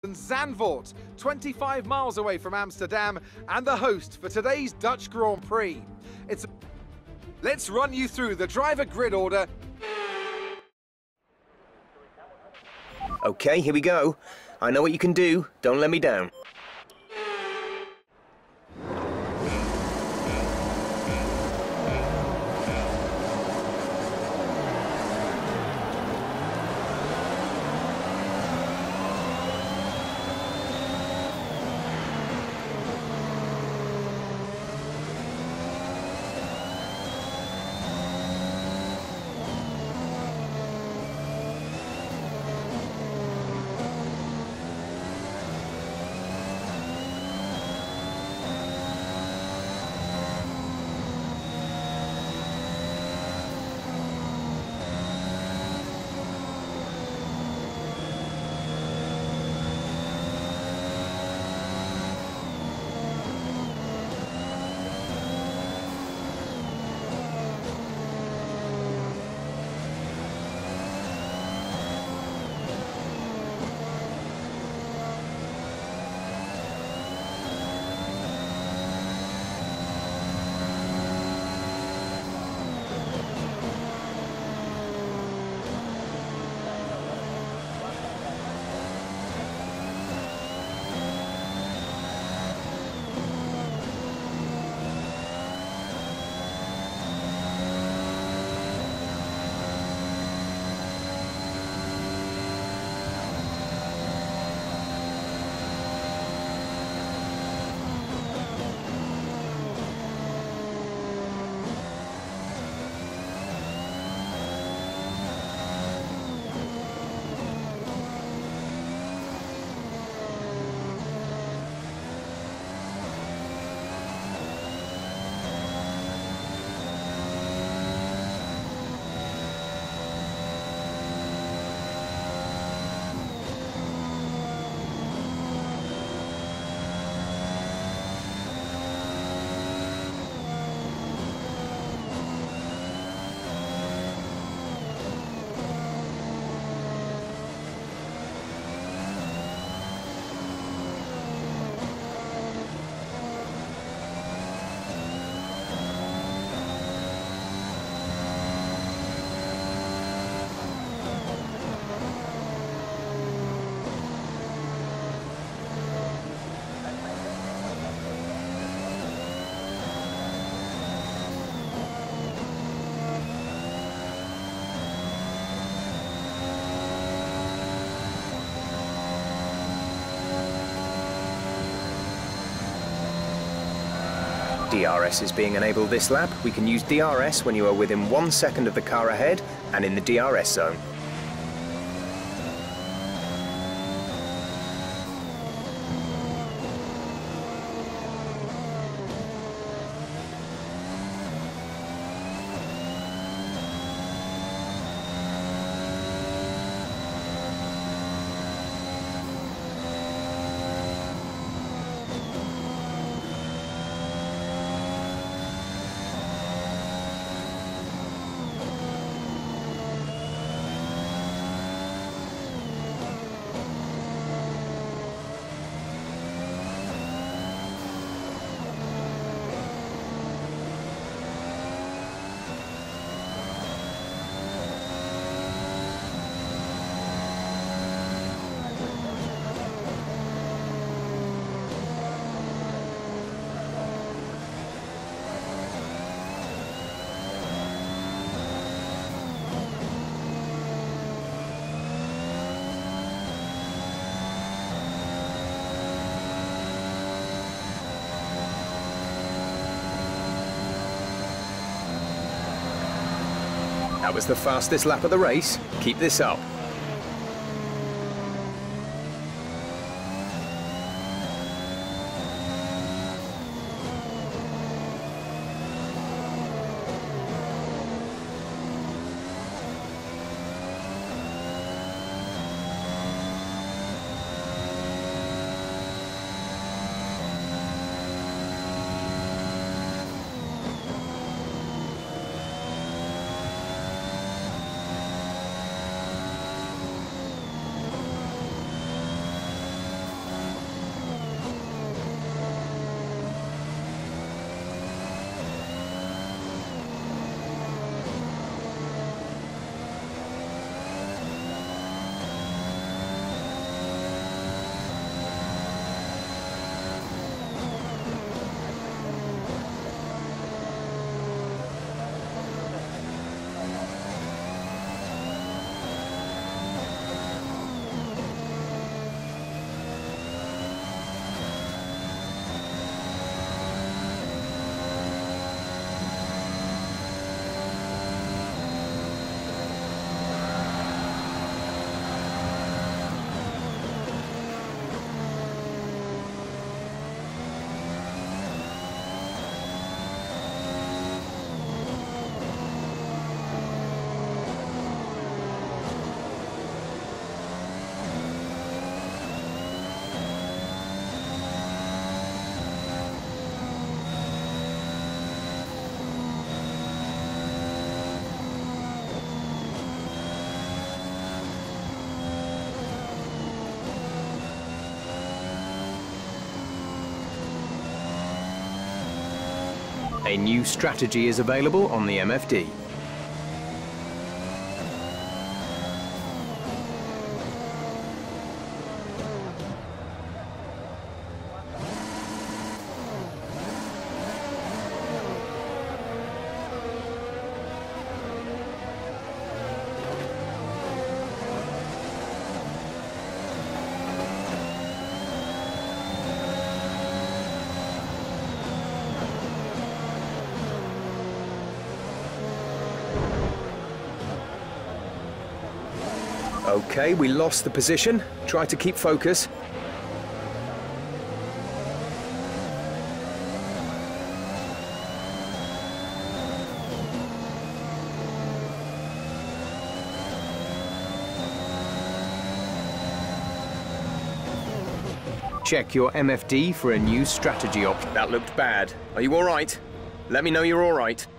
Zandvoort, 25 miles away from Amsterdam, and the host for today's Dutch Grand Prix. Let's run you through the driver grid order. Okay, here we go. I know what you can do. Don't let me down. DRS is being enabled this lap. We can use DRS when you are within 1 second of the car ahead and in the DRS zone. That was the fastest lap of the race. Keep this up. A new strategy is available on the MFD. Okay, we lost the position. Try to keep focus. Check your MFD for a new strategy option. That looked bad. Are you all right? Let me know you're all right.